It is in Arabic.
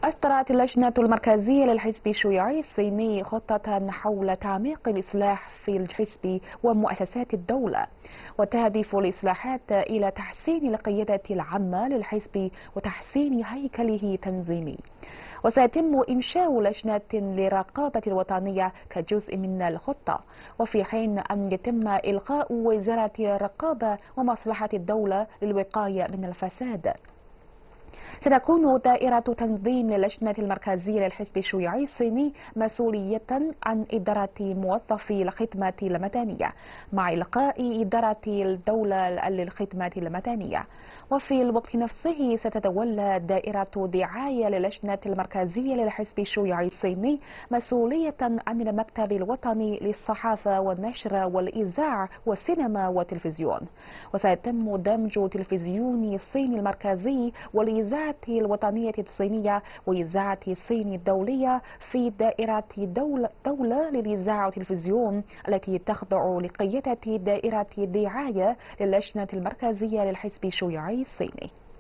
أصدرت اللجنة المركزية للحزب الشيوعي الصيني خطة حول تعميق الإصلاح في الحزب ومؤسسات الدولة، وتهدف الإصلاحات إلى تحسين القيادة العامة للحزب وتحسين هيكله التنظيمي. وسيتم إنشاء لجنة للرقابة الوطنية كجزء من الخطة، وفي حين أن يتم إلغاء وزارة الرقابة ومصلحة الدولة للوقاية من الفساد. ستكون دائرة تنظيم اللجنة المركزية للحزب الشيوعي الصيني مسؤولية عن إدارة موظفي الخدمة المدنية مع إلغاء إدارة الدولة للخدمة المدنية. وفي الوقت نفسه ستتولى دائرة دعاية للجنة المركزية للحزب الشيوعي الصيني مسؤولية عن المكتب الوطني للصحافة والنشر والإذاعة والسينما والتلفزيون. وسيتم دمج تلفزيون الصين المركزي والإذاعة الوطنية الصينية وإذاعة الصين الدولية في دائرة دولة للإذاعة والتلفزيون التي تخضع لقيادة دائرة الدعاية للجنة المركزية للحزب الشيوعي الصيني.